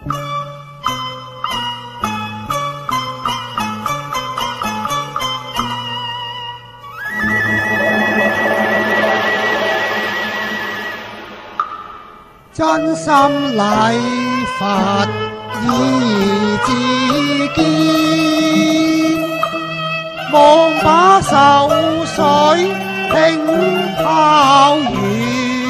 真心礼佛意志坚，望把愁水轻抛远。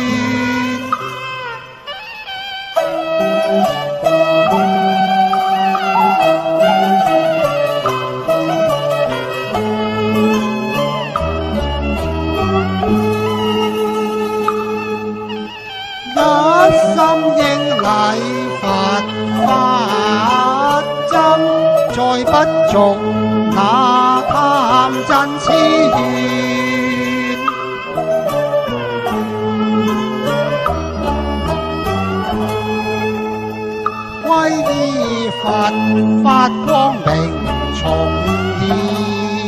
一心應禮佛法真，再不續那貪嗔痴怨。歸依佛發光明重現。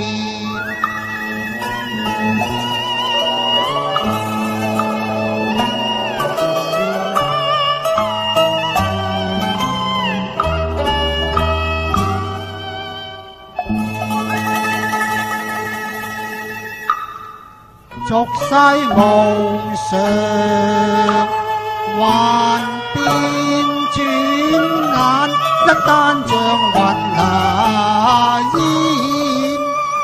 俗世無常，幻變轉眼，一單像雲那煙。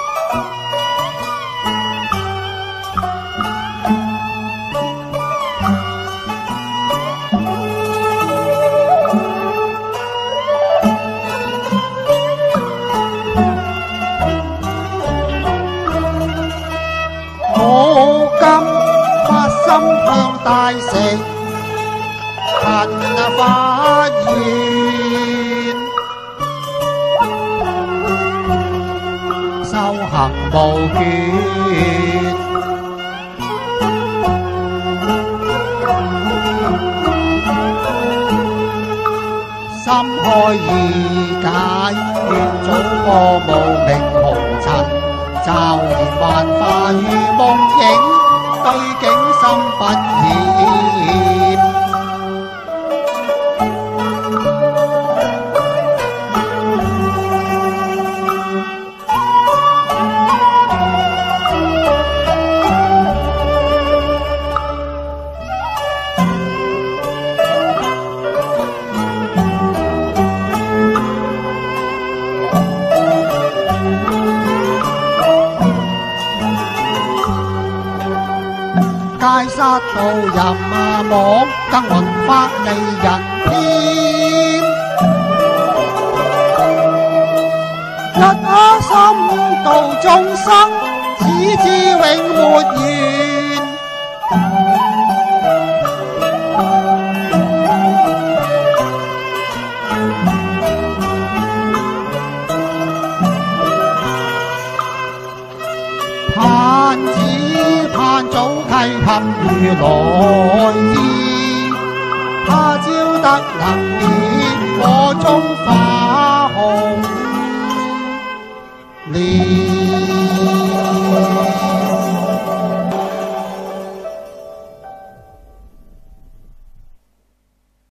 我今發心向大乘勤發願，修行無倦，心開意解，願早過無明紅塵。驟然幻化如夢影，對境心不染。戒殺盜淫妄，更弘法利人天。一顆心度眾生，此志永沒完。盼早契合如來意，他朝得能